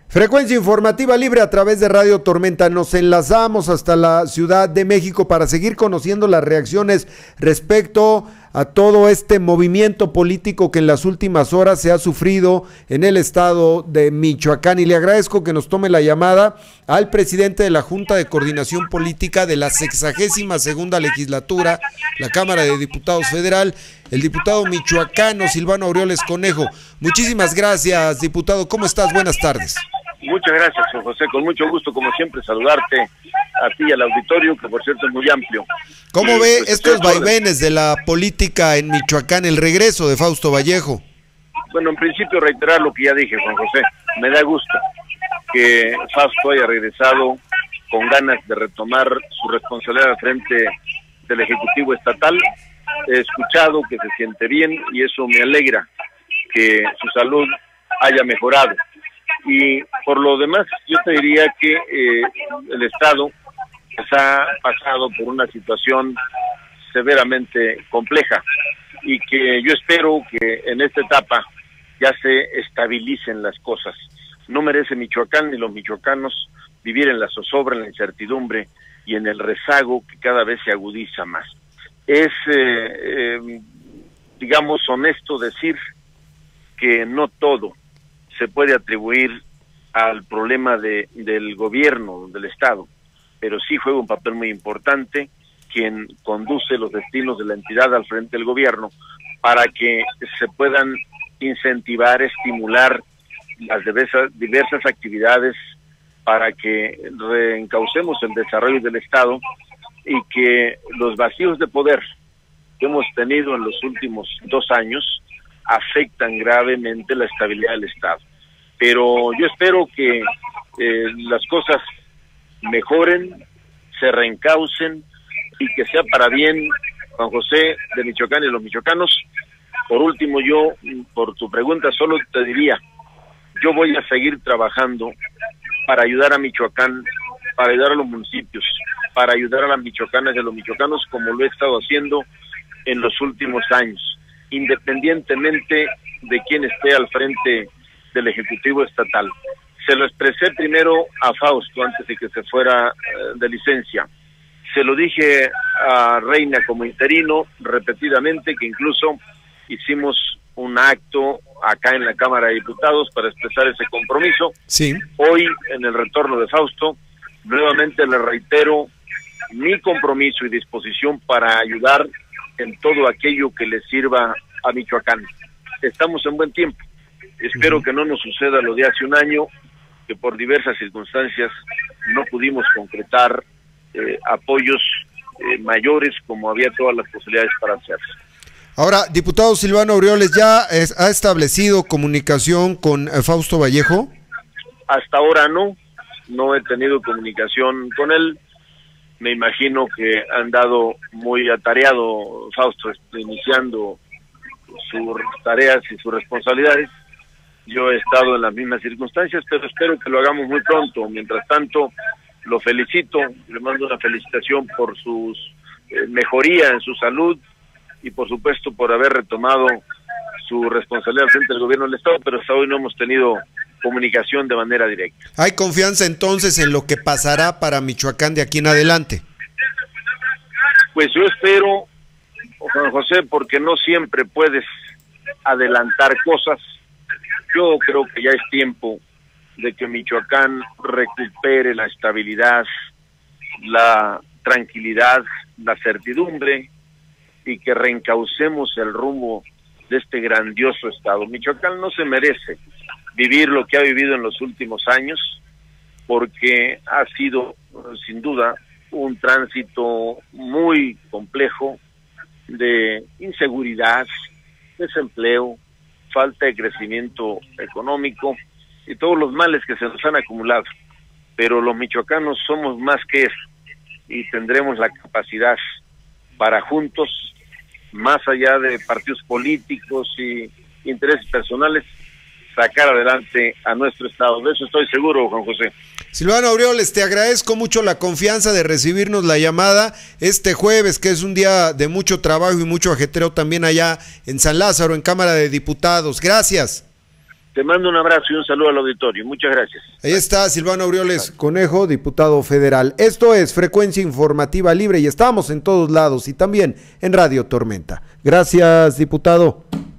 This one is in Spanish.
Frecuencia informativa libre a través de Radio Tormenta. Nos enlazamos hasta la Ciudad de México para seguir conociendo las reacciones respecto a todo este movimiento político que en las últimas horas se ha sufrido en el estado de Michoacán. Y le agradezco que nos tome la llamada al presidente de la Junta de Coordinación Política de la 62ª legislatura, la Cámara de Diputados Federal, el diputado michoacano Silvano Aureoles Conejo. Muchísimas gracias, diputado. ¿Cómo estás? Buenas tardes. Muchas gracias, Juan José. Con mucho gusto, como siempre, saludarte a ti y al auditorio, que por cierto es muy amplio. ¿Cómo ve estos vaivenes de la política en Michoacán, el regreso de Fausto Vallejo? Bueno, en principio reiterar lo que ya dije, Juan José. Me da gusto que Fausto haya regresado con ganas de retomar su responsabilidad al frente del Ejecutivo Estatal. He escuchado que se siente bien y eso me alegra, que su salud haya mejorado. Y por lo demás, yo te diría que el Estado ha pasado por una situación severamente compleja y que yo espero que en esta etapa ya se estabilicen las cosas. No merece Michoacán ni los michoacanos vivir en la zozobra, en la incertidumbre y en el rezago que cada vez se agudiza más. Es, digamos, honesto decir que no todo se puede atribuir al problema del gobierno, del Estado, pero sí juega un papel muy importante quien conduce los destinos de la entidad al frente del gobierno para que se puedan incentivar, estimular las diversas actividades para que reencaucemos el desarrollo del Estado y que los vacíos de poder que hemos tenido en los últimos 2 años afectan gravemente la estabilidad del Estado. Pero yo espero que las cosas mejoren, se reencaucen y que sea para bien, Juan José, de Michoacán y los michoacanos. Por último, yo, por tu pregunta, solo te diría, yo voy a seguir trabajando para ayudar a Michoacán, para ayudar a los municipios, para ayudar a las michoacanas y a los michoacanos como lo he estado haciendo en los últimos años, independientemente de quién esté al frente del Ejecutivo Estatal. Se lo expresé primero a Fausto antes de que se fuera de licencia. Se lo dije a Reina como interino repetidamente, que incluso hicimos un acto acá en la Cámara de Diputados para expresar ese compromiso. Sí. Hoy, en el retorno de Fausto, nuevamente le reitero mi compromiso y disposición para ayudar en todo aquello que le sirva a Michoacán. Estamos en buen tiempo. Espero que no nos suceda lo de hace un año, que por diversas circunstancias no pudimos concretar apoyos mayores como había todas las posibilidades para hacerse. Ahora, diputado Silvano Aureoles, ¿ya ha establecido comunicación con Fausto Vallejo? Hasta ahora no he tenido comunicación con él. Me imagino que ha andado muy atareado Fausto, iniciando sus tareas y sus responsabilidades. Yo he estado en las mismas circunstancias, pero espero que lo hagamos muy pronto. Mientras tanto, lo felicito, le mando una felicitación por su mejoría en su salud y por supuesto por haber retomado su responsabilidad frente al gobierno del Estado, pero hasta hoy no hemos tenido comunicación de manera directa. ¿Hay confianza entonces en lo que pasará para Michoacán de aquí en adelante? Pues yo espero, Juan José, porque no siempre puedes adelantar cosas. Yo creo que ya es tiempo de que Michoacán recupere la estabilidad, la tranquilidad, la certidumbre y que reencaucemos el rumbo de este grandioso estado. Michoacán no se merece vivir lo que ha vivido en los últimos años porque ha sido sin duda un tránsito muy complejo de inseguridad, desempleo, falta de crecimiento económico y todos los males que se nos han acumulado. Pero los michoacanos somos más que eso y tendremos la capacidad para juntos, más allá de partidos políticos y intereses personales, sacar adelante a nuestro estado. De eso estoy seguro, Juan José. Silvano Aureoles, te agradezco mucho la confianza de recibirnos la llamada este jueves, que es un día de mucho trabajo y mucho ajetreo también allá en San Lázaro, en Cámara de Diputados. Gracias. Te mando un abrazo y un saludo al auditorio. Muchas gracias. Ahí está Silvano Aureoles Conejo, diputado federal. Esto es Frecuencia Informativa Libre y estamos en todos lados y también en Radio Tormenta. Gracias, diputado.